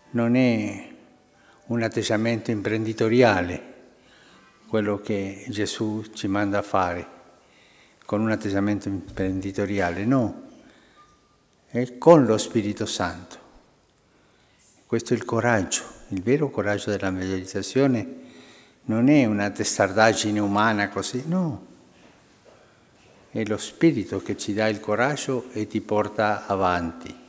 non è un atteggiamento imprenditoriale quello che Gesù ci manda a fare, con un atteggiamento imprenditoriale, no, è con lo Spirito Santo. Questo è il coraggio, il vero coraggio della evangelizzazione non è una testardaggine umana così, no, è lo Spirito che ci dà il coraggio e ti porta avanti.